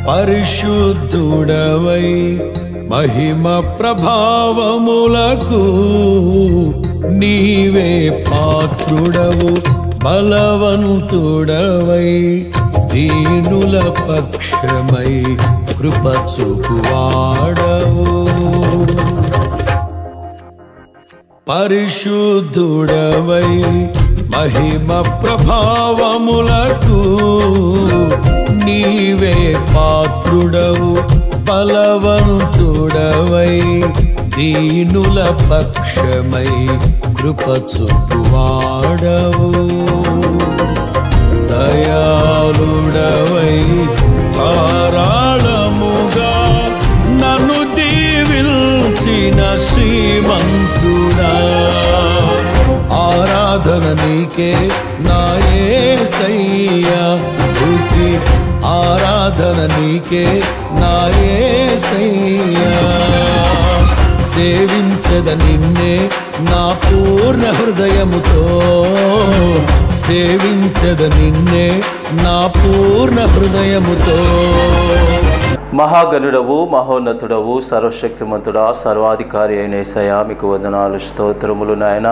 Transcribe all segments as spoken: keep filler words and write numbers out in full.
పరిశుద్ధుడవై మహిమ ప్రభావములకు నీవే పాత్రుడవు బలవంతుడవై దీనుల పక్షమై కృప చూపువాడవు పరిశుద్ధుడవై మహిమ ప్రభావములకు నీవే పాత్రుడవు బలవంతుడవై దీనుల పక్షమై కృప చూపువాడవు దయాళుడవై ధారాళముగా నన్ను దీవించిన శ్రీమంతుడా ఆరాధన నీకే నా యేసయ్యా స్తుతి ఆరాధన నీకే నా యేసయ్యా సేవించద నిన్నే నా పూర్ణ హృదయముతో సేవించద నిన్నే నా పూర్ణ హృదయముతో మహాగణుడవు మహోన్నతుడవు సర్వశక్తిమంతుడా సర్వాధికారి అయిన యేసయ్యా మీకు వందనాలు స్తోత్రములు నాయన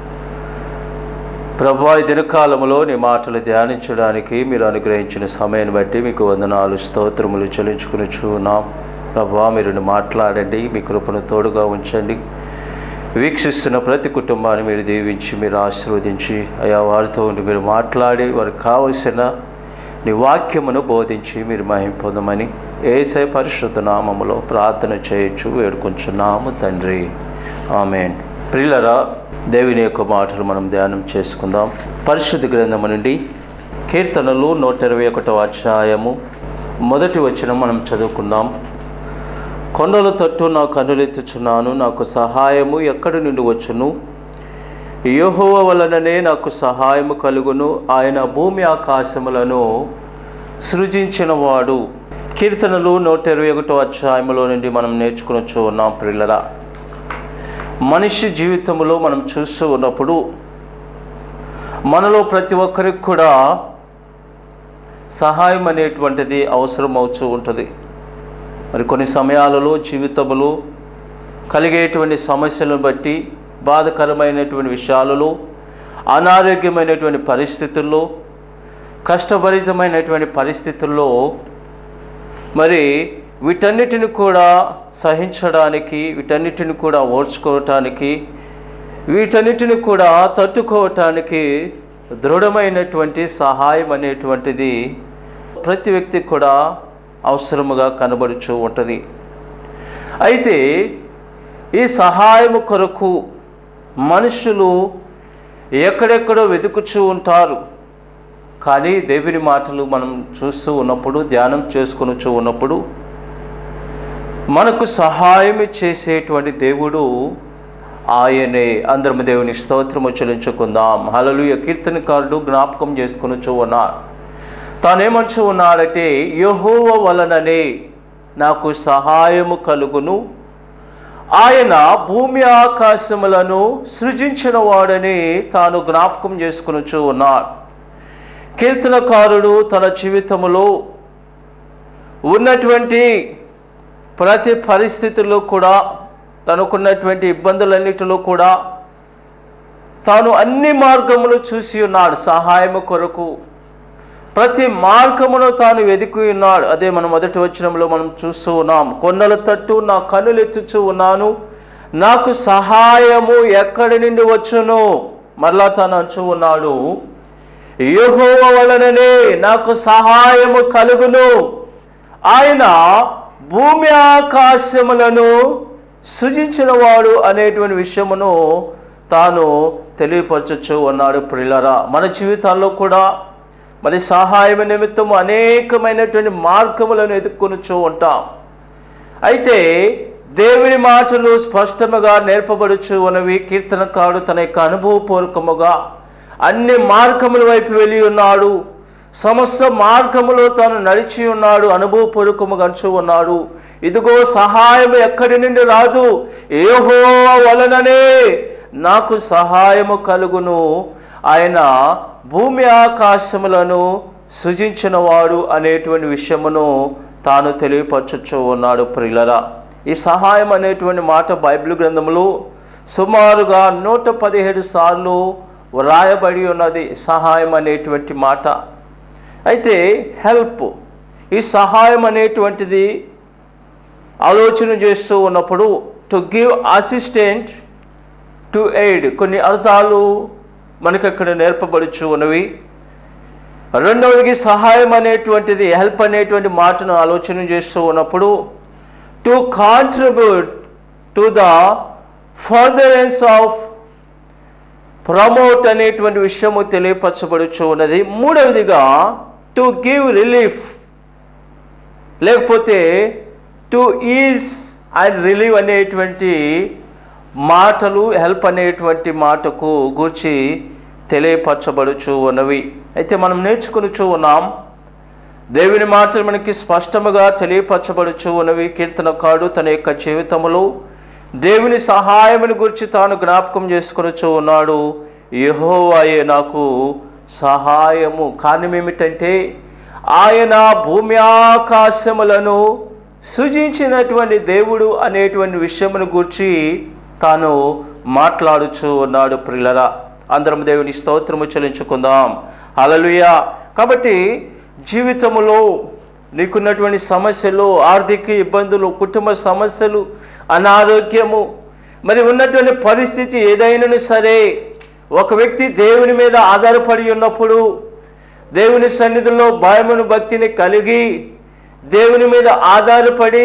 ప్రభువా ఈ దినకాలములో నీ మాటలు ధ్యానించడానికి మీరు అనుగ్రహించిన సమయాన్ని బట్టి మీకు వందనాలు స్తోత్రములు చెల్లించుకునిచున్నాం ప్రభువా మీరు మాట్లాడండి మీ కృపను తోడుగా ఉంచండి వీక్షిస్తున్న ప్రతి కుటుంబాన్ని మీరు దీవించి మీరు ఆశీర్వదించి అయా వారితో ఉండి మీరు మాట్లాడి వారికి కావలసిన నీ వాక్యమును బోధించి మీరు మహిమ పొందమని యేసయ్య పరిశుద్ధ నామములో ప్రార్థన చేయొచ్చు వేడుకొంచున్నాము తండ్రి ఆమేన్. ప్రియులారా దేవుని యొక్క మాటలు మనం ధ్యానం చేసుకుందాం. పరిశుద్ధ గ్రంథము నుండి కీర్తనలు నూట ఇరవై ఒకటవ అధ్యాయము మొదటి వచనం మనం చదువుకుందాం. కొండల తట్టు నా కన్నులెత్తుచున్నాను, నాకు సహాయము ఎక్కడి నుండి వచ్చును? యెహోవా వలననే నాకు సహాయము కలుగును, ఆయన భూమి ఆకాశములను సృజించినవాడు. కీర్తనలు నూట ఇరవై ఒకటో అధ్యాయములో నుండి మనం నేర్చుకునొచ్చు ఉన్నాం. ప్రియులరా, మనిషి జీవితంలో మనం చూస్తూ ఉన్నప్పుడు మనలో ప్రతి ఒక్కరికి కూడా సహాయం అనేటువంటిది అవసరం అవుతూ ఉంటుంది. మరి కొన్ని సమయాలలో జీవితంలో కలిగేటువంటి సమస్యలను బట్టి బాధకరమైనటువంటి విషయాలలో అనారోగ్యమైనటువంటి పరిస్థితుల్లో కష్టభరితమైనటువంటి పరిస్థితుల్లో మరి వీటన్నిటిని కూడా సహించడానికి, వీటన్నిటిని కూడా ఓర్చుకోవటానికి, వీటన్నిటిని కూడా తట్టుకోవటానికి దృఢమైనటువంటి సహాయం అనేటువంటిది ప్రతి వ్యక్తికి కూడా అవసరముగా కనబడుచూ ఉంటుంది. అయితే ఈ సహాయము కొరకు మనుషులు ఎక్కడెక్కడో వెతుకుచూ ఉంటారు. కానీ దేవుని మాటలు మనం చూస్తూ ఉన్నప్పుడు, ధ్యానం చేసుకొనుచూ ఉన్నప్పుడు మనకు సహాయం చేసేటువంటి దేవుడు ఆయనే. అందరము దేవుని స్తోత్రము చెల్లించుకుందాం. హల్లెలూయా. కీర్తనకారుడు జ్ఞాపకం చేసుకొనుచూ ఉన్నాడు. తానేమంటూ ఉన్నాడంటే, యెహోవా వలననే నాకు సహాయము కలుగును, ఆయన భూమి ఆకాశములను సృజించిన వాడని తాను జ్ఞాపకం చేసుకొనుచూ ఉన్నాడు. కీర్తనకారుడు తన జీవితంలో ఉన్నటువంటి ప్రతి పరిస్థితుల్లో కూడా, తనకున్నటువంటి ఇబ్బందులన్నిటిలో కూడా తాను అన్ని మార్గములు చూసి ఉన్నాడు సహాయము కొరకు. ప్రతి మార్గమును తాను వెదికి ఉన్నాడు. అదే మనం మొదటి వచనంలో మనం చూస్తూ ఉన్నాం. కొండల తట్టు నా కన్నులెత్తుచూ ఉన్నాను, నాకు సహాయము ఎక్కడి నుండి వచ్చును? మరలా తాను అంటూ ఉన్నాడు, యెహోవా వలననే నాకు సహాయము కలుగును, ఆయన భూమి ఆకాశములను సృజించినవాడు అనేటువంటి విషయమును తాను తెలియపరచచ్చు ఉన్నాడు. ప్రియులారా, మన జీవితాల్లో కూడా మరి సహాయం నిమిత్తము అనేకమైనటువంటి మార్గములను ఎదుర్కొనుచూ ఉంటాం. అయితే దేవుని మాటలు స్పష్టముగా నేర్పబడుచు ఉన్నవి. కీర్తనకారుడు తన యొక్క అనుభవపూర్వకముగా అన్ని మార్గముల వైపు వెళ్ళి ఉన్నాడు. సమస్త మార్గములో తాను నడిచి ఉన్నాడు, అనుభవపూర్వకముగా అంచు ఉన్నాడు. ఇదిగో సహాయం ఎక్కడి నుండి రాదు, యెహోవా వలననే నాకు సహాయము కలుగును, ఆయన భూమి ఆకాశములను సృజించిన వాడు అనేటువంటి విషయమును తాను తెలియపరచుచూ ఉన్నాడు ప్రియులరా. ఈ సహాయం అనేటువంటి మాట బైబిల్ గ్రంథంలో సుమారుగా నూట పదిహేడు సార్లు వ్రాయబడి ఉన్నది, సహాయం అనేటువంటి మాట. అయితే హెల్ప్, ఈ సహాయం అనేటువంటిది ఆలోచన చేస్తూ ఉన్నప్పుడు to give assistant to aid, కొన్ని అర్థాలు మనకు అక్కడ నేర్పబడుచు ఉన్నవి. రెండవది సహాయం అనేటువంటిది, హెల్ప్ అనేటువంటి మాటను ఆలోచన చేస్తూ ఉన్నప్పుడు to contribute to the furtherance of, promote అనేటువంటి విషయము తెలియపరచబడుచు ఉన్నది. మూడవదిగా టు గివ్ రిలీఫ్, లేకపోతే టు ఈజ్ అండ్ రిలీవ్ అనేటువంటి మాటలు హెల్ప్ అనేటువంటి మాటకు గూర్చి తెలియపరచబడుచు ఉన్నవి. అయితే మనం నేర్చుకునిచూ ఉన్నాం, దేవుని మాటలు మనకి స్పష్టముగా తెలియపరచబడుచు ఉన్నవి. కీర్తనకారుడు తన యొక్క జీవితంలో దేవుని సహాయముని గురించి తాను జ్ఞాపకం చేసుకొనుచూ ఉన్నాడు. యెహోవాయే నాకు సహాయము. కారణం ఏమిటంటే ఆయన భూమి ఆకాశములను సృజించినటువంటి దేవుడు అనేటువంటి విషయమును గురించి తాను మాట్లాడుచూ ఉన్నాడు ప్రియులరా. అందరం దేవుని స్తోత్రము చెల్లించుకుందాం. హల్లెలూయా. కాబట్టి జీవితంలో నీకున్నటువంటి సమస్యలు, ఆర్థిక ఇబ్బందులు, కుటుంబ సమస్యలు, అనారోగ్యము, మరి ఉన్నటువంటి పరిస్థితి ఏదైనా సరే, ఒక వ్యక్తి దేవుని మీద ఆధారపడి ఉన్నప్పుడు, దేవుని సన్నిధిలో భయమును భక్తిని కలిగి దేవుని మీద ఆధారపడి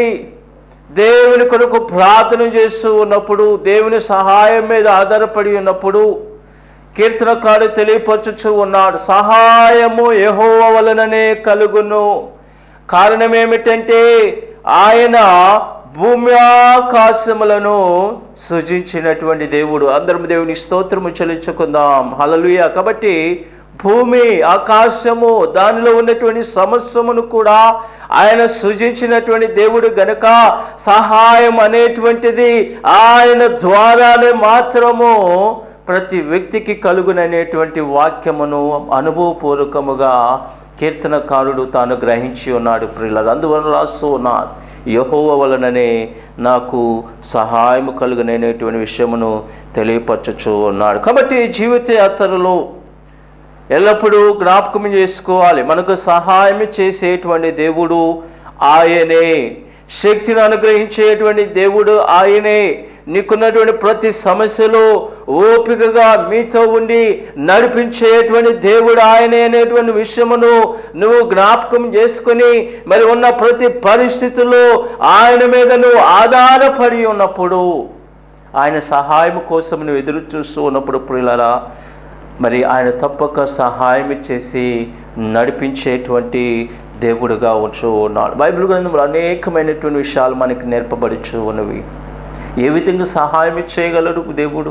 దేవుని కొరకు ప్రార్థన చేస్తూ ఉన్నప్పుడు, దేవుని సహాయం మీద ఆధారపడి ఉన్నప్పుడు కీర్తనకారుడు తెలియపరచుచూ ఉన్నాడు, సహాయము యెహోవా వలననే కలుగును. కారణం ఏమిటంటే ఆయన భూమి ఆకాశములను సృజించినటువంటి దేవుడు. అందరం దేవుని స్తోత్రము చెల్లించుకుందాం. హల్లెలూయా. కాబట్టి భూమి ఆకాశము దానిలో ఉన్నటువంటి సమస్తమును కూడా ఆయన సృజించినటువంటి దేవుడు గనుక సహాయం అనేటువంటిది ఆయన ద్వారానే మాత్రము ప్రతి వ్యక్తికి కలుగుననేటువంటి వాక్యమును అనుభవపూర్వకముగా కీర్తనకారుడు తాను గ్రహించి ఉన్నాడు ప్రియులారా. అందువలన రాస్తూ ఉన్నాడు, యెహోవా వలననే నాకు సహాయం కలుగుననేటువంటి విషయమును తెలియపరచుచూ ఉన్నాడు. కాబట్టి జీవిత యాత్రలో ఎల్లప్పుడూ జ్ఞాపకం చేసుకోవాలి, మనకు సహాయం చేసేటువంటి దేవుడు ఆయనే, శక్తిని అనుగ్రహించేటువంటి దేవుడు ఆయనే. నీకున్నటువంటి ప్రతి సమస్యలో ఓపికగా మీతో ఉండి నడిపించేటువంటి దేవుడు ఆయనే అనేటువంటి విషయమును నువ్వు జ్ఞాపకం చేసుకుని, మరి ఉన్న ప్రతి పరిస్థితుల్లో ఆయన మీద నువ్వు ఆధారపడి ఉన్నప్పుడు, ఆయన సహాయం కోసం నువ్వు ఎదురు చూస్తూ ఉన్నప్పుడు ప్రియులారా, మరి ఆయన తప్పక సహాయం చేసి నడిపించేటువంటి దేవుడుగా ఉంటూ ఉన్నాడు. బైబిల్ గ్రంథంలో అనేకమైనటువంటి విషయాలు మనకి నేర్పబడుచు ఉన్నవి. ఏ విధంగా సహాయం చేయగలడు దేవుడు,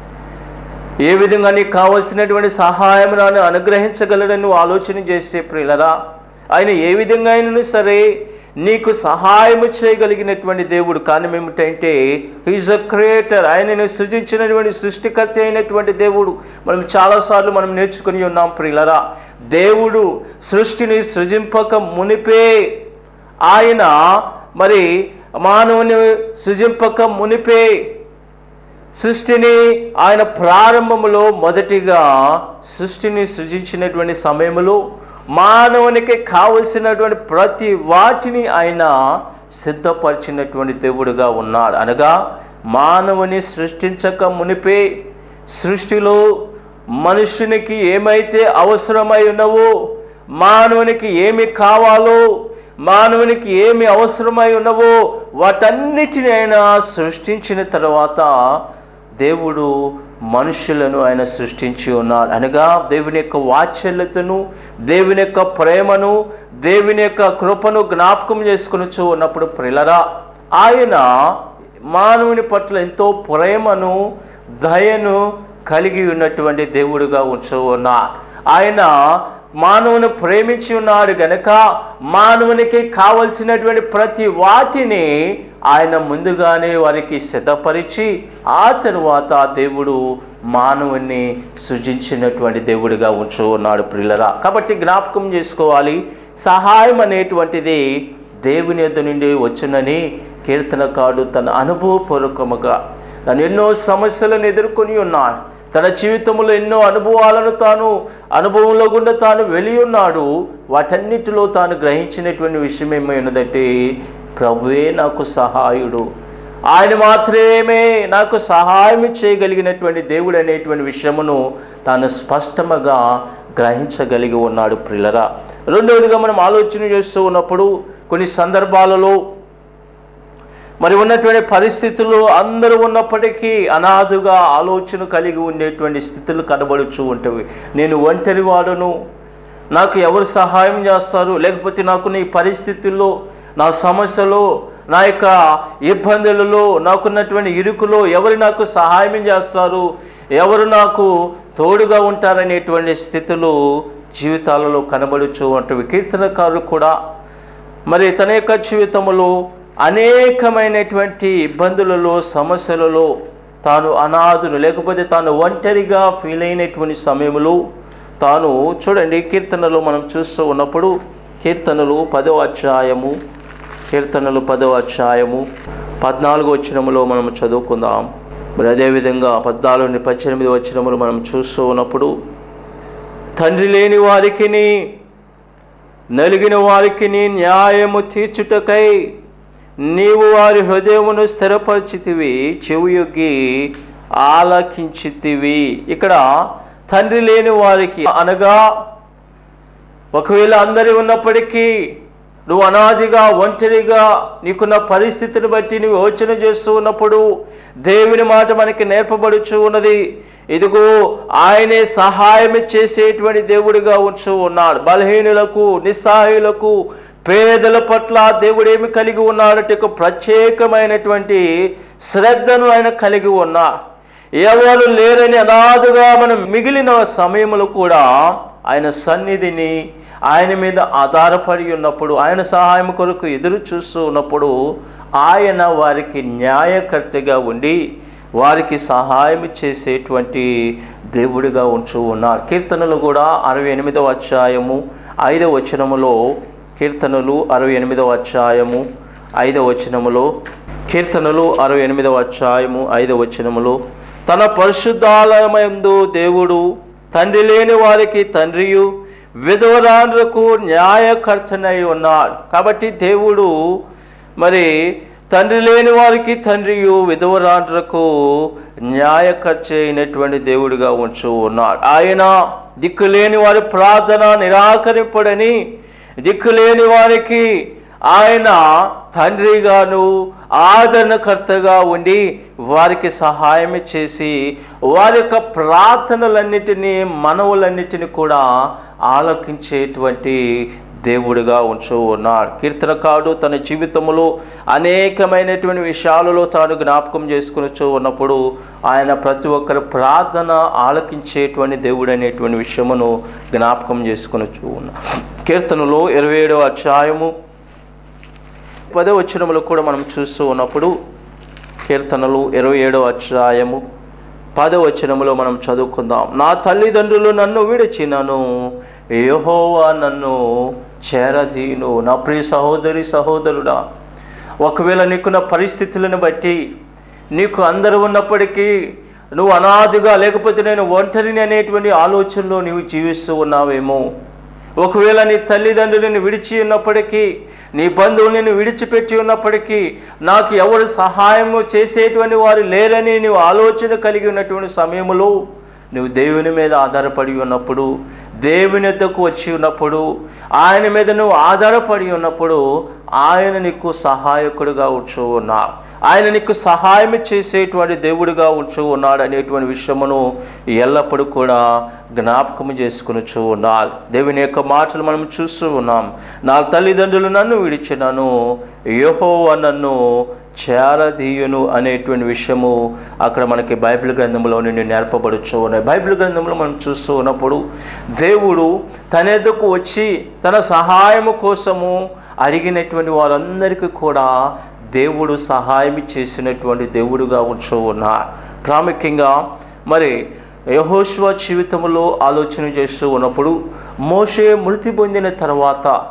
ఏ విధంగా నీకు కావలసినటువంటి సహాయం నాను అనుగ్రహించగలడని నువ్వు ఆలోచన చేసే ప్రియులరా, ఆయన ఏ విధంగా అయినా సరే నీకు సహాయం చేయగలిగినటువంటి దేవుడు. కానీ ఏమిటంటే హీజ్ అ క్రియేటర్, ఆయనను సృజించినటువంటి సృష్టికర్త అయినటువంటి దేవుడు. మనం చాలాసార్లు మనం నేర్చుకుని ఉన్నాం ప్రియులరా, దేవుడు సృష్టిని సృజింపక మునిపే ఆయన, మరి మానవుని సృజింపక మునిపే సృష్టిని ఆయన ప్రారంభములో మొదటిగా సృష్టిని సృజించినటువంటి సమయంలో మానవునికి కావలసినటువంటి ప్రతి వాటిని ఆయన సిద్ధపరిచినటువంటి దేవుడుగా ఉన్నాడు. అనగా మానవుని సృష్టించక మునిపే సృష్టిలో మనుషునికి ఏమైతే అవసరమై ఉన్నవో, మానవునికి ఏమి కావాలో, మానవునికి ఏమి అవసరమై ఉన్నవో వాటన్నిటిని ఆయన సృష్టించిన తర్వాత దేవుడు మనుషులను ఆయన సృష్టించి ఉన్నాడు. అనగా దేవుని యొక్క వాత్సల్యతను, దేవుని యొక్క ప్రేమను, దేవుని యొక్క కృపను జ్ఞాపకం చేసుకునిచూ ఉన్నప్పుడు ప్రియులారా, ఆయన మానవుని పట్ల ఎంతో ప్రేమను, దయను కలిగి ఉన్నటువంటి దేవుడుగా ఉంచు ఉన్నాడు. ఆయన మానవుని ప్రేమించి ఉన్నాడు గనక మానవునికి కావలసినటువంటి ప్రతి వాటిని ఆయన ముందుగానే వారికి సిద్ధపరిచి ఆ తరువాత దేవుడు మానవుని సృజించినటువంటి దేవుడిగా ఉంచు ఉన్నాడు ప్రియులరా. కాబట్టి జ్ఞాపకం చేసుకోవాలి, సహాయం అనేటువంటిది దేవుని యొద్ద నుండి వచ్చునని కీర్తనకారుడు తన అనుభవపూర్వకముగా తను ఎన్నో సమస్యలను ఎదుర్కొని ఉన్నాడు. తన జీవితంలో ఎన్నో అనుభవాలను తాను అనుభవంలో గుండా తాను వెళ్ళి ఉన్నాడు. వాటన్నిటిలో తాను గ్రహించినటువంటి విషయం ఏమైనదంటే, ప్రభువే నాకు సహాయుడు, ఆయన మాత్రమే నాకు సహాయం చేయగలిగినటువంటి దేవుడు అనేటువంటి విషయమును తాను స్పష్టంగా గ్రహించగలిగి ఉన్నాడు. ప్రియులరా, రెండవదిగా మనం ఆలోచన చేస్తూ ఉన్నప్పుడు కొన్ని సందర్భాలలో మరి ఉన్నటువంటి పరిస్థితుల్లో అందరూ ఉన్నప్పటికీ అనాథుగా ఆలోచన కలిగి ఉండేటువంటి స్థితులు కనబడుతూ ఉంటవి. నేను ఒంటరి వాడును, నాకు ఎవరు సహాయం చేస్తారు, లేకపోతే నాకు నీ పరిస్థితుల్లో, నా సమస్యలో, నా యొక్క ఇబ్బందులలో, నాకున్నటువంటి ఇరుకులో ఎవరు నాకు సహాయం చేస్తారు, ఎవరు నాకు తోడుగా ఉంటారనేటువంటి స్థితులు జీవితాలలో కనబడుతూ ఉంటవి. కీర్తనకారులు కూడా మరి తన యొక్క జీవితంలో అనేకమైనటువంటి ఇబ్బందులలో, సమస్యలలో తాను అనాథును, లేకపోతే తాను ఒంటరిగా ఫీల్ అయినటువంటి సమయంలో తాను చూడండి, కీర్తనలో మనం చూస్తూ ఉన్నప్పుడు కీర్తనలు పదవ అధ్యాయము కీర్తనలు పదవ అధ్యాయము పద్నాలుగు వచనములో మనం చదువుకుందాం. మరి అదేవిధంగా పద్నాలుగు నుండి పద్దెనిమిది వచనములు మనం చూస్తూ ఉన్నప్పుడు, తండ్రి లేని వారికి నలిగిన వారికి న్యాయము తీర్చుటకై నీవు వారి హృదయమును స్థిరపరిచితివి, చెవియొగ్గి ఆలకించితివి. ఇక్కడ తండ్రి లేని వారికి అనగా, ఒకవేళ అందరి ఉన్నప్పటికీ నువ్వు అనాదిగా ఒంటరిగా నీకున్న పరిస్థితిని బట్టి నువ్వు యోచన చేస్తూ ఉన్నప్పుడు దేవుని మాట మనకి నేర్పబడుచు ఉన్నది. ఇదిగో ఆయనే సహాయం చేసేటువంటి దేవుడిగా ఉంచు ఉన్నాడు. బలహీనులకు, నిస్సహాయులకు, పేదల పట్ల దేవుడు ఏమి కలిగి ఉన్నాడంటే ప్రత్యేకమైనటువంటి శ్రద్ధను ఆయన కలిగి ఉన్నాడు. ఎవరు లేరని అనాథగా మనం మిగిలిన సమయంలో కూడా ఆయన సన్నిధిని, ఆయన మీద ఆధారపడి ఉన్నప్పుడు, ఆయన సహాయం కొరకు ఎదురు చూస్తూ ఉన్నప్పుడు ఆయన వారికి న్యాయకర్తగా ఉండి వారికి సహాయం చేసేటువంటి దేవుడిగా ఉంచు ఉన్నారు. కీర్తనలు కూడా అరవై ఎనిమిదవ అధ్యాయము ఐదవ వచనములో కీర్తనలు అరవై ఎనిమిదవ అధ్యాయము ఐదవ వచనములో కీర్తనలు అరవై ఎనిమిదవ అధ్యాయము ఐదవ వచనములో తన పరిశుద్ధాలయమందు దేవుడు తండ్రి లేని వారికి తండ్రియు విధవరాండ్రకు న్యాయకర్తనై ఉన్నాడు. కాబట్టి దేవుడు మరి తండ్రి లేని వారికి తండ్రియు విధవరాండ్రకు న్యాయకర్త అయినటువంటి దేవుడిగా ఉంచు ఉన్నాడు. ఆయన దిక్కులేని వారి ప్రార్థన నిరాకరింపడని, దిక్కులేని వారికి ఆయన తండ్రిగాను ఆదరణకర్తగా ఉండి వారికి సహాయం చేసి వారి యొక్క ప్రార్థనలన్నిటినీ, మనవులన్నిటినీ కూడా ఆలకించేటువంటి దేవుడిగా ఉంచు ఉన్నాడు. కీర్తనకారుడు తన జీవితంలో అనేకమైనటువంటి విషయాలలో తాను జ్ఞాపకం చేసుకుని ఉన్నప్పుడు ఆయన ప్రతి ఒక్కరి ప్రార్థన ఆలకించేటువంటి దేవుడు అనేటువంటి విషయమును జ్ఞాపకం చేసుకుని ఉన్నాడు. కీర్తనలో ఇరవై ఏడవ అధ్యాయము పదో వచనములు కూడా మనం చూస్తూ ఉన్నప్పుడు కీర్తనలు ఇరవై ఏడవ అధ్యాయము పదో వచనములో మనం చదువుకుందాం. నా తల్లిదండ్రులు నన్ను విడిచినను, యెహోవా నన్ను చేరదీను. నా ప్రియ సహోదరి సహోదరుడా, ఒకవేళ నీకున్న పరిస్థితులను బట్టి నీకు అందరూ ఉన్నప్పటికీ నువ్వు అనాథగా, లేకపోతే నేను ఒంటరిని అనేటువంటి ఆలోచనలో నీవు జీవిస్తూ ఉన్నావేమో. ఒకవేళ నీ తల్లిదండ్రులను విడిచి ఉన్నప్పటికీ, నీ బంధువులను విడిచిపెట్టి ఉన్నప్పటికీ నాకు ఎవరు సహాయము చేసేటువంటి వారు లేరని నువ్వు ఆలోచన కలిగి ఉన్నటువంటి సమయంలో నువ్వు దేవుని మీద ఆధారపడి ఉన్నప్పుడు, దేవుని వద్దకు వచ్చి ఉన్నప్పుడు, ఆయన మీద నువ్వు ఆధారపడి ఉన్నప్పుడు ఆయన నీకు సహాయకుడిగా ఉంచు ఉన్నాడు. ఆయన నీకు సహాయం చేసేటువంటి దేవుడిగా ఉంచు ఉన్నాడు అనేటువంటి విషయమును ఎల్లప్పుడూ కూడా జ్ఞాపకం చేసుకునిచూ ఉండాలి. దేవుని యొక్క మాటలు మనం చూస్తూ ఉన్నాం. నా తల్లిదండ్రులు నన్ను విడిచినను, యెహోవా నన్ను చేరదీయును అనేటువంటి విషయము అక్కడ మనకి బైబిల్ గ్రంథంలో నుండి నేర్పబడుచు ఉన్నాయి. బైబిల్ గ్రంథంలో మనం చూస్తూ ఉన్నప్పుడు దేవుడు తన ఎదుకు వచ్చి తన సహాయము కోసము అడిగినటువంటి వారందరికీ కూడా దేవుడు సహాయం చేసినటువంటి దేవుడుగా ఉంచు ఉన్నారు. ప్రాముఖ్యంగా మరి యెహోషువ జీవితంలో ఆలోచన చేస్తూ ఉన్నప్పుడు, మోషే మృతి పొందిన తర్వాత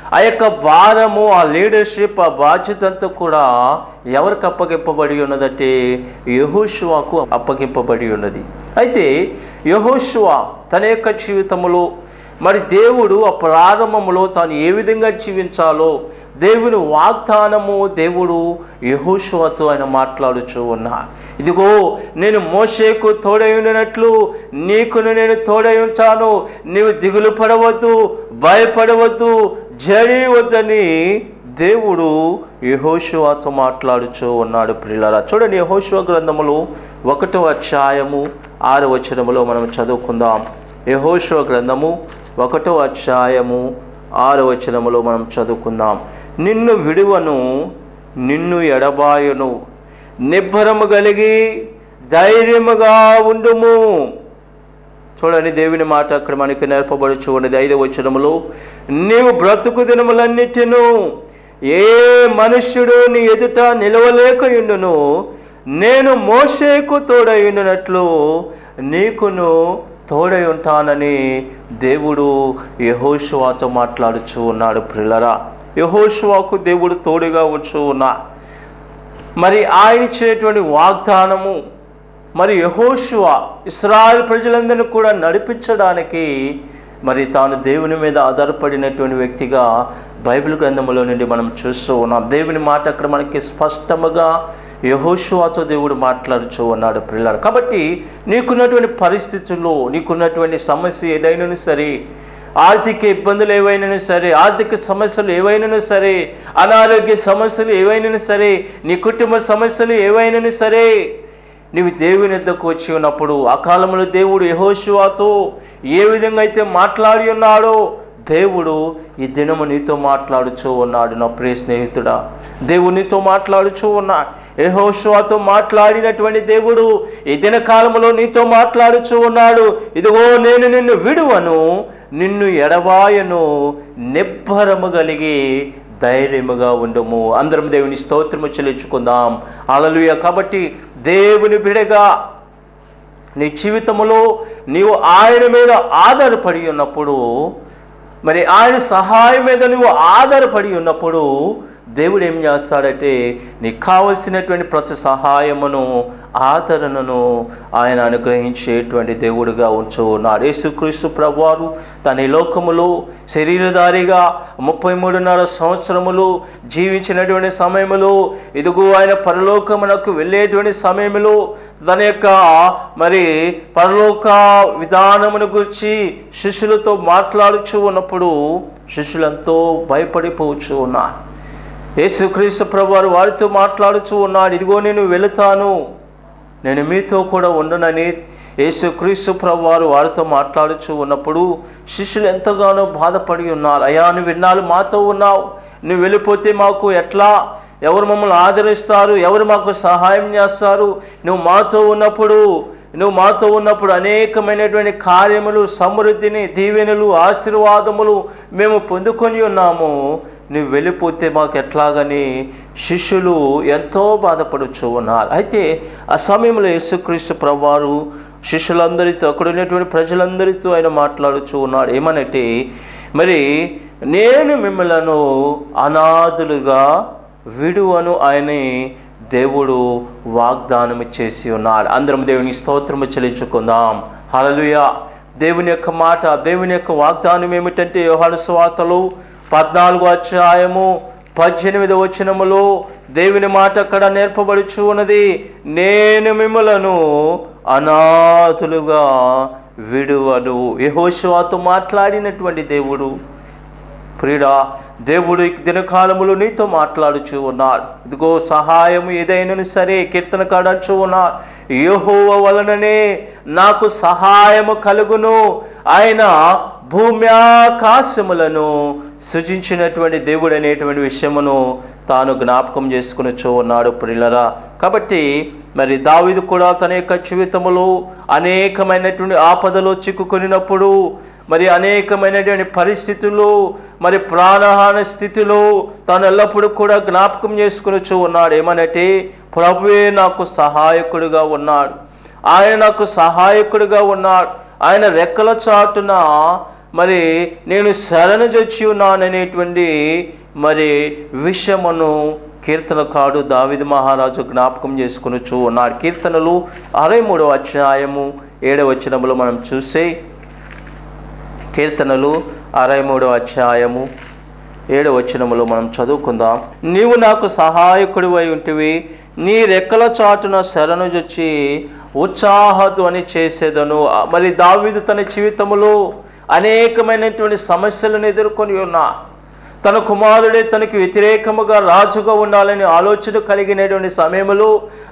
ఆ యొక్క భారము, ఆ లీడర్షిప్, ఆ బాధ్యత అంతా కూడా ఎవరికి అప్పగింపబడి ఉన్నదంటే యెహోషువకు అప్పగింపబడి ఉన్నది. అయితే యెహోషువ తన యొక్క జీవితంలో మరి దేవుడు ఆ ప్రారంభంలో తాను ఏ విధంగా జీవించాలో దేవుని వాగ్దానము దేవుడు యెహోషువతో ఆయన మాట్లాడుచూ ఉన్నా. ఇదిగో నేను మోషేకు తోడై ఉండినట్లు నీకును నేను తోడై ఉంటాను, నీవు దిగులు పడవద్దు, భయపడవద్దు, జడివద్దని దేవుడు యెహోషువతో మాట్లాడుచూ ఉన్నాడు. ప్రియులారా, చూడండి, యెహోషువ గ్రంథములో ఒకటో అధ్యాయము ఆరో వచనములో మనం చదువుకుందాం. యెహోషువ గ్రంథము ఒకటో అధ్యాయము ఆరో వచనములో మనం చదువుకుందాం. నిన్ను విడువను, నిన్ను ఎడబాయను, నిబ్బరము కలిగి ధైర్యముగా ఉండుము. చూడండి, దేవుని మాట అక్కడ మనకి నేర్పబడుచు ఉన్నది. ఐదవ వచనములో, నీవు బ్రతుకు దినములన్నిటిను ఏ మనుష్యుడు నీ ఎదుట నిలవలేకయుండును, నేను మోషేకు తోడై ఉండినట్లు నీకును తోడై ఉంటానని దేవుడు యెహోషువతో మాట్లాడుచూ ఉన్నాడు. ప్రియులారా, యెహోషువకు దేవుడు తోడుగా ఉంచు ఉన్నా. మరి ఆయన ఇచ్చేటువంటి వాగ్దానము, మరి యెహోషువ ఇశ్రాయేలు ప్రజలందరినీ కూడా నడిపించడానికి మరి తాను దేవుని మీద ఆధారపడినటువంటి వ్యక్తిగా బైబిల్ గ్రంథంలో నుండి మనం చూస్తూ ఉన్నాం. దేవుని మాట అక్కడ మనకి స్పష్టముగా యెహోషువతో దేవుడు మాట్లాడుచూ ఉన్నాడు. పిల్లలు, కాబట్టి నీకున్నటువంటి పరిస్థితుల్లో, నీకున్నటువంటి సమస్య ఏదైనా సరే, ఆర్థిక ఇబ్బందులు ఏవైనా సరే, ఆర్థిక సమస్యలు ఏవైనా సరే, అనారోగ్య సమస్యలు ఏవైనా సరే, నీ కుటుంబ సమస్యలు ఏవైనా సరే, నీవు దేవుని వద్దకు వచ్చి ఉన్నప్పుడు ఆ కాలంలో దేవుడు యెహోషువతో ఏ విధంగా అయితే మాట్లాడి ఉన్నాడో దేవుడు ఈ దినము నీతో మాట్లాడుచూ ఉన్నాడు. నా ప్రియ స్నేహితుడా, దేవుడు నీతో మాట్లాడుచూ ఉన్నాడు. యెహోషువతో మాట్లాడినటువంటి దేవుడు ఈ దిన కాలంలో నీతో మాట్లాడుచూ ఉన్నాడు. ఇదిగో నేను నిన్ను విడువను, నిన్ను ఎడబాయను, నిబ్బరము కలిగి ధైర్యముగా ఉండము. అందరం దేవుని స్తోత్రము చెల్లించుకుందాం. హల్లెలూయా. కాబట్టి దేవుని బిడ్డగా నీ జీవితంలో నీవు ఆయన మీద ఆధారపడి ఉన్నప్పుడు, మరి ఆయన సహాయం మీద నువ్వు ఆధారపడి ఉన్నప్పుడు దేవుడు ఏం చేస్తాడంటే నీకు కావలసినటువంటి ప్రతి సహాయమును, ఆదరణను ఆయన అనుగ్రహించేటువంటి దేవుడుగా ఉంచు ఉన్నాడు. యేసుక్రీస్తు ప్రభువారు తన లోకములో శరీరధారిగా ముప్పై మూడున్నర సంవత్సరములు జీవించినటువంటి సమయంలో, ఇదిగో ఆయన పరలోకమునకు వెళ్ళేటువంటి సమయంలో తన యొక్క మరి పరలోక విధానమును గురించి శిష్యులతో మాట్లాడుచూ ఉన్నప్పుడు శిష్యులంతో భయపడిపోవచ్చు ఉన్నారు. యేసుక్రీస్తు ప్రభువారు వారితో మాట్లాడుచూ ఉన్నాడు. ఇదిగో నేను వెళుతాను, నేను మీతో కూడా ఉండనని యేసుక్రీస్తు ప్రభువారు వారితో మాట్లాడుచూ ఉన్నప్పుడు శిష్యులు ఎంతగానో బాధపడి ఉన్నారు. అయ్యా, నువ్వు ఇన్నాళ్ళు మాతో ఉన్నావు, నువ్వు వెళ్ళిపోతే మాకు ఎట్లా, ఎవరు మమ్మల్ని ఆదరిస్తారు, ఎవరు మాకు సహాయం చేస్తారు, నువ్వు మాతో ఉన్నప్పుడు నువ్వు మాతో ఉన్నప్పుడు అనేకమైనటువంటి కార్యములు, సమృద్ధిని, దీవెనలు, ఆశీర్వాదములు మేము పొందుకొని ఉన్నాము, నువ్వు వెళ్ళిపోతే మాకు ఎట్లాగని శిష్యులు ఎంతో బాధపడుచు ఉన్నారు. అయితే ఆ సమయంలో యేసుక్రీస్తు ప్రభువారు శిష్యులందరితో, అక్కడ ఉన్నటువంటి ప్రజలందరితో ఆయన మాట్లాడుచూ ఉన్నాడు. ఏమనంటే, మరి నేను మిమ్మలను అనాథులుగా విడువను ఆయన దేవుడు వాగ్దానం చేసి ఉన్నాడు. అందరం దేవుని స్తోత్రము చెల్లించుకుందాం. హల్లెలూయా. దేవుని యొక్క మాట, దేవుని యొక్క వాగ్దానం ఏమిటంటే యోహాను సువార్తలో పద్నాలుగో అధ్యాయము పద్దెనిమిదవ వచనములో దేవుని మాట అక్కడ నేర్పబడుచు ఉన్నది. నేను మిమ్మలను అనాథులుగా విడువను. యెహోషువతో మాట్లాడినటువంటి దేవుడు, ప్రియుడా, దేవుడు ఈ దినకాలములో నీతో మాట్లాడుచూ ఉన్నాడు. ఇదిగో సహాయం ఏదైనా సరే, కీర్తనకాడు అంటూ ఉన్నాడు, యెహోవా వలననే నాకు సహాయము కలుగును. ఆయన భూమి ఆకాశములను సృజించినటువంటి దేవుడు అనేటువంటి విషయమును తాను జ్ఞాపకం చేసుకునిచూ ఉన్నాడు. ప్రియులరా, కాబట్టి మరి దావీదు కూడా తన యొక్క జీవితంలో అనేకమైనటువంటి ఆపదలో చిక్కుకొనినప్పుడు, మరి అనేకమైనటువంటి పరిస్థితుల్లో, మరి ప్రాణహాని స్థితిలో తాను ఎల్లప్పుడూ కూడా జ్ఞాపకం చేసుకునిచూ ఉన్నాడు. ఏమనంటే, ప్రభువే నాకు సహాయకుడిగా ఉన్నాడు, ఆయన నాకు సహాయకుడిగా ఉన్నాడు, ఆయన రెక్కల చాటున మరి నేను శరణుజొచ్చి ఉన్నాననేటువంటి మరి విషయమును కీర్తనకారుడు దావీదు మహారాజు జ్ఞాపకం చేసుకొనుచు ఉన్నాడు. కీర్తనలు అరవై మూడవ అధ్యాయము ఏడవ వచనములో మనం చూసే, కీర్తనలు అరవై మూడవ అధ్యాయము ఏడవ వచనములో మనం చదువుకుందాం. నీవు నాకు సహాయకుడివై ఉంటివి, నీ రెక్కల చాటున శరణుజొచ్చి ఉత్సాహధ్వని చేసేదను. మరి దావీదు తన జీవితంలో అనేకమైనటువంటి సమస్యలను ఎదుర్కొని ఉన్నా, తన కుమారుడే తనకి వ్యతిరేకముగా రాజుగా ఉండాలని ఆలోచన కలిగినటువంటి సమయంలో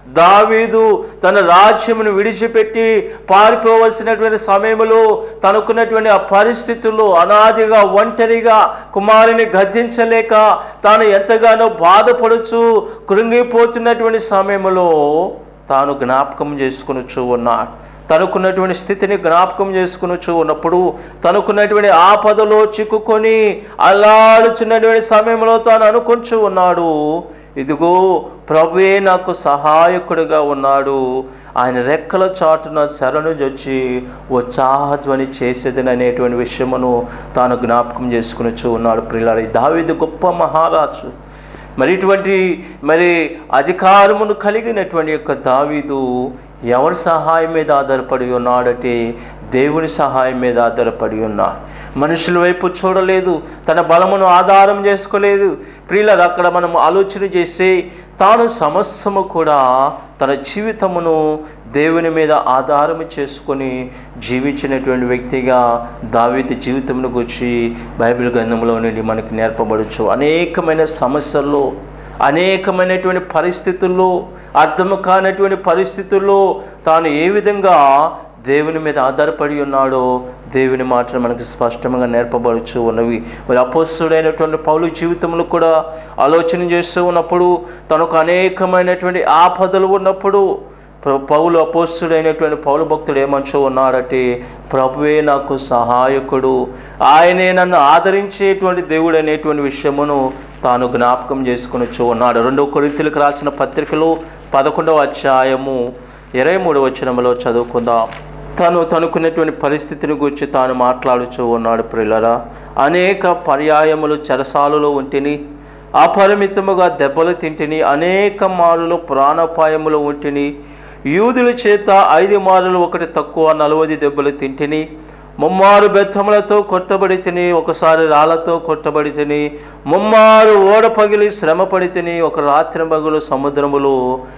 దావీదు తన రాజ్యమును విడిచిపెట్టి పారిపోవలసినటువంటి సమయంలో తనకున్నటువంటి ఆ పరిస్థితుల్లో అనాదిగా ఒంటరిగా కుమారుని గద్దించలేక తాను ఎంతగానో బాధపడుచు కృంగిపోతున్నటువంటి సమయంలో తాను జ్ఞాపకం చేసుకొనుచు ఉన్నాడు. తనకున్నటువంటి స్థితిని జ్ఞాపకం చేసుకునొచ్చు ఉన్నప్పుడు తనకున్నటువంటి ఆపదలో చిక్కుకొని అల్లాడుచున్నటువంటి సమయంలో తాను అనుకుంటూ ఉన్నాడు, ఇదిగో ప్రభువే నాకు సహాయకుడిగా ఉన్నాడు, ఆయన రెక్కల చాటున శరణుజొచ్చి ఉత్సాహధ్వని చేసేదని అనేటువంటి విషయమును తాను జ్ఞాపకం చేసుకునొచ్చు ఉన్నాడు. ప్రియులారా, దావీదు గొప్ప మహారాజు, మరి ఇటువంటి మరి అధికారమును కలిగినటువంటి యొక్క దావీదు ఎవరి సహాయం మీద ఆధారపడి ఉన్నాడంటే దేవుని సహాయం మీద ఆధారపడి ఉన్నాడు. మనుషుల వైపు చూడలేదు, తన బలమును ఆధారం చేసుకోలేదు. ప్రియులారా, అక్కడ మనం ఆలోచన చేసి తాను సమస్తము కూడా తన జీవితమును దేవుని మీద ఆధారం చేసుకొని జీవించినటువంటి వ్యక్తిగా దావీదు జీవితమును గురించి బైబిల్ గ్రంథంలో నుండి మనకి నేర్పబడచ్చు. అనేకమైన సమస్యల్లో, అనేకమైనటువంటి పరిస్థితుల్లో, అర్థము కానటువంటి పరిస్థితుల్లో తాను ఏ విధంగా దేవుని మీద ఆధారపడి ఉన్నాడో దేవుని మాటలు మనకు స్పష్టంగా నేర్పబడుచు ఉన్నవి. మరి అపోస్తలుడైనటువంటి పౌలు జీవితంలో కూడా ఆలోచన చేస్తూ ఉన్నప్పుడు తనకు అనేకమైనటువంటి ఆపదలు ఉన్నప్పుడు పౌలు అపోస్తలుడైనటువంటి పౌలు భక్తుడు ఏమంటూ ఉన్నాడంటే, ప్రభువే నాకు సహాయకుడు, ఆయనే నన్ను ఆదరించేటువంటి దేవుడు అనేటువంటి విషయమును తాను జ్ఞాపకం చేసుకునొచ్చు ఉన్నాడు. రెండవ కొరింథీయులకు రాసిన పత్రికలో పదకొండవ అధ్యాయము ఇరవై మూడవ వచనములో చదువుకుందాం. తను తనుకున్నటువంటి పరిస్థితిని గురించి తాను మాట్లాడుచూ ఉన్నాడు. ప్రియులారా, అనేక పర్యాయములు చెరసాలలో ఉంటిని, అపరిమితముగా దెబ్బలు తింటిని, అనేక మారులు ప్రాణాపాయములు ఉంటిని, యూదుల చేత ఐదు మారులు ఒకటి తక్కువ నలవది దెబ్బలు తింటిని, ముమ్మారు బెత్తములతో కొట్టబడి తిని, ఒకసారి రాళ్లతో కొట్టబడి తిని, ముమ్మారు ఓడ పగిలి శ్రమ పడి తిని, ఒక రాత్రి మగులు సముద్రములు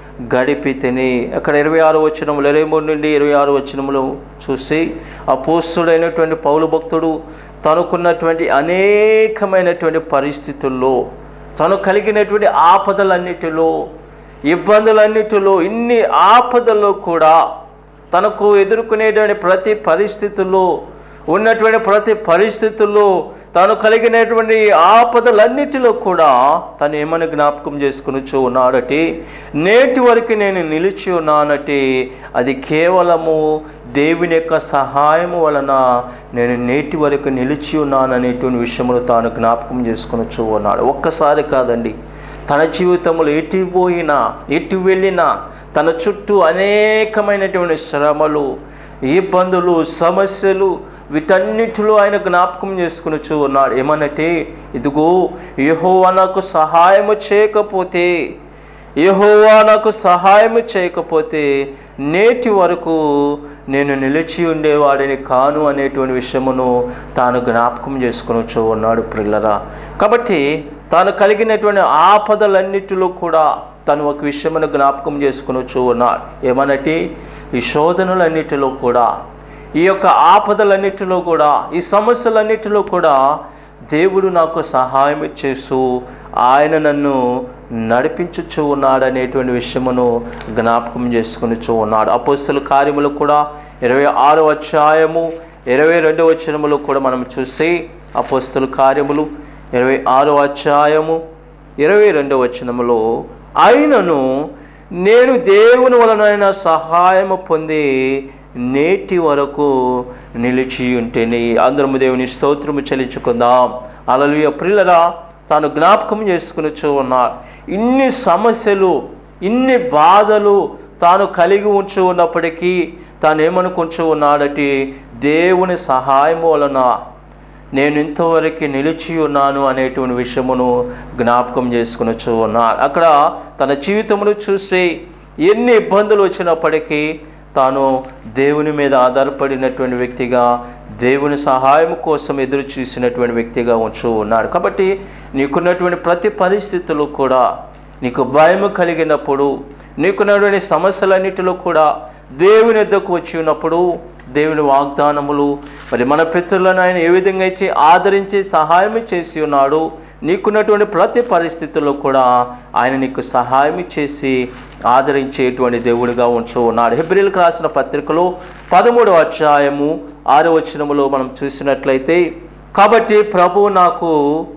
గడిపి తిని. అక్కడ ఇరవై ఆరు వచనములు ఇరవై మూడు నుండి ఇరవై ఆరు వచనములు చూసి అపోస్తలుడైనటువంటి పౌలు భక్తుడు తనకున్నటువంటి అనేకమైనటువంటి పరిస్థితుల్లో, తను కలిగినటువంటి ఆపదలన్నిటిలో, ఇబ్బందులన్నిటిలో, ఇన్ని ఆపదల్లో కూడా తనకు ఎదుర్కొనేటువంటి ప్రతి పరిస్థితుల్లో ఉన్నటువంటి ప్రతి పరిస్థితుల్లో తాను కలిగినటువంటి ఆపదలన్నిటిలో కూడా తను ఏమని జ్ఞాపకం చేసుకునొచ్చు ఉన్నాడటే, నేటి వరకు నేను నిలిచి ఉన్నానటే అది కేవలము దేవుని యొక్క సహాయము వలన నేను నేటి వరకు నిలిచి ఉన్నాననేటువంటి విషయములు తాను జ్ఞాపకం చేసుకునొచ్చు ఉన్నాడు. ఒక్కసారి కాదండి, తన జీవితంలో ఎటు పోయినా ఎటు వెళ్ళినా తన చుట్టూ అనేకమైనటువంటి శ్రమలు, ఇబ్బందులు, సమస్యలు, వీటన్నిటిలో ఆయన జ్ఞాపకం చేసుకునొచ్చు ఉన్నాడు. ఏమనంటే, ఇదిగో యెహోవా నాకు సహాయము చేయకపోతే యెహోవా నాకు సహాయము చేయకపోతే నేటి వరకు నేను నిలిచి ఉండేవాడిని కాను అనేటువంటి విషయమును తాను జ్ఞాపకం చేసుకునొచ్చు ఉన్నాడు. ప్రియులారా, కాబట్టి తాను కలిగినటువంటి ఆపదలన్నిటిలో కూడా తను ఒక విషయమును జ్ఞాపకం చేసుకునొచ్చు ఉన్నాడు. ఏమనంటే, ఈ శోధనలన్నిటిలో కూడా, ఈ యొక్క ఆపదలన్నిటిలో కూడా, ఈ సమస్యలన్నిటిలో కూడా దేవుడు నాకు సహాయం చేస్తూ ఆయన నన్ను నడిపించుచూ ఉన్నాడు అనేటువంటి విషయమును జ్ఞాపకం చేసుకునిచూ ఉన్నాడు. అపోస్తలుల కార్యములు కూడా ఇరవై ఆరో అధ్యాయము ఇరవై రెండవ వచనములో కూడా మనం చూసి, అపోస్తలుల కార్యములు ఇరవై ఆరో అధ్యాయము ఇరవై రెండవ వచనములో, అయినను నేను దేవుని వలన సహాయము పొంది నేటి వరకు నిలిచి ఉంటేని. అందరము దేవుని స్తోత్రము చెల్లించుకుందాం. హల్లెలూయా. ప్రియులారా, తాను జ్ఞాపకం చేసుకునొచ్చు ఉన్నాడు. ఇన్ని సమస్యలు, ఇన్ని బాధలు తాను కలిగి ఉంచు ఉన్నప్పటికీ తాను ఏమనుకుంటూ ఉన్నాడంటే, దేవుని సహాయం వలన నేను ఇంతవరకు నిలిచి ఉన్నాను అనేటువంటి విషయమును జ్ఞాపకం చేసుకునొచ్చు ఉన్నాడు. అక్కడ తన జీవితమును చూసి ఎన్ని ఇబ్బందులు వచ్చినప్పటికీ తాను దేవుని మీద ఆధారపడినటువంటి వ్యక్తిగా, దేవుని సహాయం కోసం ఎదురు చూసినటువంటి వ్యక్తిగా ఉంచు ఉన్నాడు. కాబట్టి నీకున్నటువంటి ప్రతి పరిస్థితులు కూడా, నీకు భయం కలిగినప్పుడు, నీకున్నటువంటి సమస్యలన్నిటిలో కూడా దేవుని వద్దకు వచ్చి ఉన్నప్పుడు దేవుని వాగ్దానములు, మరి మన పితరులను ఆయన ఏ విధంగా అయితే ఆదరించి సహాయం చేసి ఉన్నాడు, నీకున్నటువంటి ప్రతి పరిస్థితుల్లో కూడా ఆయన నీకు సహాయం చేసి ఆదరించేటువంటి దేవుడిగా ఉంచు ఉన్నాడు. హెబ్రీయులకు రాసిన పత్రికలో పదమూడవ అధ్యాయము ఆరవ వచనములో మనం చూసినట్లయితే, కాబట్టి ప్రభు నాకు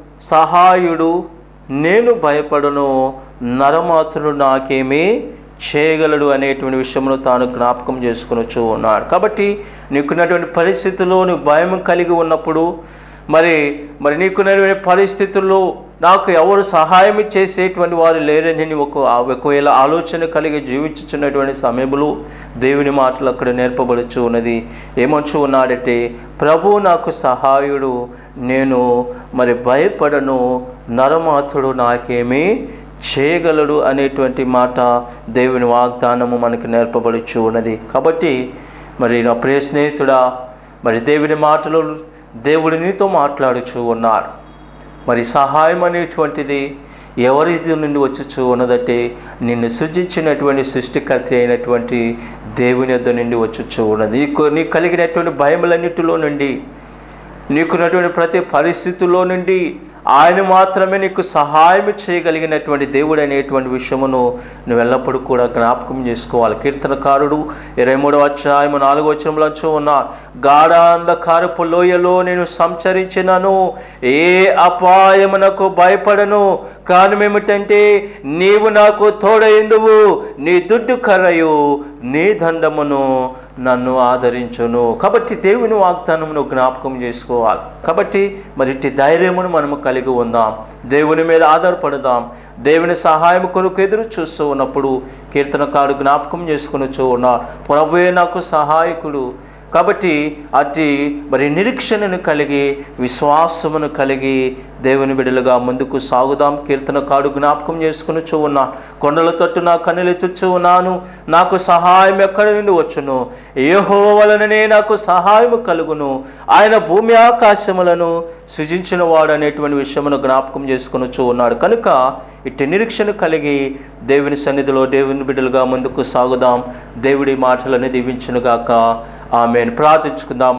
సహాయుడు, నేను భయపడను, నరమాత్రుడు నాకేమీ చేయగలడు అనేటువంటి విషయంలో తాను జ్ఞాపకం చేసుకునొచ్చు ఉన్నాడు. కాబట్టి నీకున్నటువంటి పరిస్థితుల్లో నువ్వు భయం కలిగి ఉన్నప్పుడు, మరి మరి నీకున్నటువంటి పరిస్థితుల్లో నాకు ఎవరు సహాయం చేసేటువంటి వారు లేరని ఒక ఒకవేళ ఆలోచన కలిగి జీవించుచున్నటువంటి సమయంలో దేవుని మాటలు అక్కడ నేర్పబడుచు ఉన్నది. ఏమంచు ఉన్నాడంటే, ప్రభు నాకు సహాయుడు, నేను మరి భయపడను, నరమాత్రుడు నాకేమీ చేయగలడు అనేటువంటి మాట దేవుని వాగ్దానము మనకు నేర్పబడుచు ఉన్నది. కాబట్టి మరి నా ప్రియ స్నేహితుడా, మరి దేవుని మాటలు దేవుడు నీతో మాట్లాడుచు ఉన్నాడు. మరి సహాయం అనేటువంటిది ఎవరి నుండి వచ్చుచు ఉన్నదంటే, నిన్ను సృజించినటువంటి సృష్టికర్త అయినటువంటి దేవుని యొద్ద నుండి వచ్చుచు ఉన్నది. నీకు నీకు కలిగినటువంటి భయములన్నిటిలో నుండి, నీకున్నటువంటి ప్రతి పరిస్థితుల్లో నుండి ఆయన మాత్రమే నీకు సహాయం చేయగలిగినటువంటి దేవుడు అనేటువంటి విషయమును నువ్వు ఎల్లప్పుడూ కూడా జ్ఞాపకం చేసుకోవాలి. కీర్తనకారుడు ఇరవై మూడవ అధ్యాయము నాలుగో వచనంలో ఉన్న, గాఢాంధకారపు లోయలో నేను సంచరించినను, ఏ అపాయమునకు భయపడను, కారణం ఏమిటంటే నీవు నాకు తోడైందువు, నీ దుడ్డు కర్రయు నీ దండమును నన్ను ఆదరించును. కాబట్టి దేవుని వాగ్దానమును జ్ఞాపకం చేసుకోవాలి. కాబట్టి మరి ఇట్టి ధైర్యమును మనము కలిగి ఉందాం, దేవుని మీద ఆధారపడదాం. దేవుని సహాయం కొరకు ఎదురు చూస్తూ ఉన్నప్పుడు కీర్తనకారుడు జ్ఞాపకం చేసుకునొచ్చు ఉన్నాడు, ప్రభువే నాకు సహాయకుడు. కాబట్టి అట్టి మరి నిరీక్షణను కలిగి, విశ్వాసమును కలిగి దేవుని బిడ్డలుగా ముందుకు సాగుదాం. కీర్తనకారుడు జ్ఞాపకం చేసుకునొచ్చు ఉన్నా, కొండల తట్టు నా కన్నులెత్తుచు ఉన్నాను, నాకు సహాయం ఎక్కడి నుండి వచ్చును, యెహోవా వలననే నాకు సహాయము కలుగును, ఆయన భూమి ఆకాశములను సృజించిన వాడు అనేటువంటి విషయమును జ్ఞాపకం చేసుకునొచ్చు ఉన్నాడు. కనుక ఇట్టి నిరీక్షణ కలిగి దేవుని సన్నిధిలో దేవుని బిడ్డలుగా ముందుకు సాగుదాం. దేవుడి మాటలను దీవించునుగాక. ఆమేన్. ప్రార్థించుకుందాం.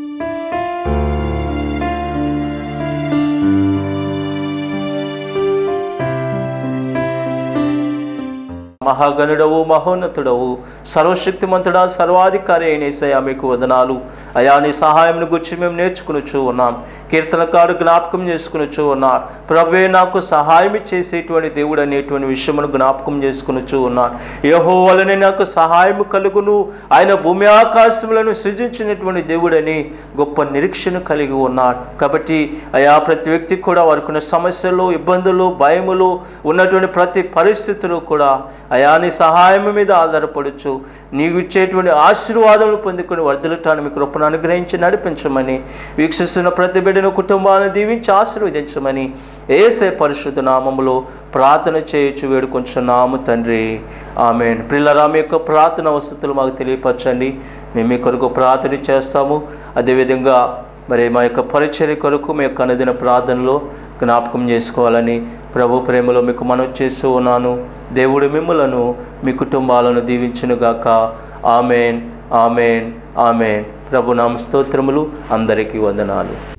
మహాగణుడవు, మహోన్నతుడవు, సర్వశక్తిమంతుడా, సర్వాధికారి అయిన యేసయ్యా మీకు వదనాలు. అయా నీ సహాయంను గురించి మేము నేర్చుకునొచ్చు ఉన్నాం. కీర్తనకారుడు జ్ఞాపకం చేసుకునొచ్చు ఉన్నాడు, ప్రభువే నాకు సహాయం చేసేటువంటి దేవుడు అనేటువంటి విషయమును జ్ఞాపకం చేసుకునొచ్చు ఉన్నాడు. యెహోవా వలనే నాకు సహాయం కలుగును, ఆయన భూమి ఆకాశములను సృజించినటువంటి దేవుడని గొప్ప నిరీక్షణ కలిగి ఉన్నాడు. కాబట్టి అయా ప్రతి వ్యక్తి కూడా వారికి సమస్యలు, ఇబ్బందులు, భయములు ఉన్నటువంటి ప్రతి పరిస్థితులు కూడా అయా నీ సహాయం మీద ఆధారపడచ్చు, నీవు ఇచ్చేటువంటి ఆశీర్వాదములు పొందుకొని వర్ధలటాన్ని మీ కృపను అనుగ్రహించి నడిపించమని, వీక్షిస్తున్న ప్రతి బిడ్డను కుటుంబాన్ని దీవించి ఆశీర్వదించమని యేసయ్య పరిశుద్ధ నామములో ప్రార్థన చేయొచ్చు వేడుకొంచున్నాము తండ్రి. ఆమేన్. ప్రియులారా, మీ యొక్క ప్రార్థన వసతులు మాకు తెలియపరచండి, మేము మీ కొరకు ప్రార్థన చేస్తాము. అదేవిధంగా మరి మా యొక్క పరిచర్య కొరకు మీ యొక్క అనుదిన ప్రార్థనలో జ్ఞాపకం చేసుకోవాలని ప్రభు ప్రేమలో మీకు మనవి చేస్తూ ఉన్నాను. దేవుడు మిమ్ములను మీ కుటుంబాలను దీవించునుగాక. ఆమేన్, ఆమేన్, ఆమేన్. ప్రభు నామ స్తోత్రములు. అందరికీ వందనాలు.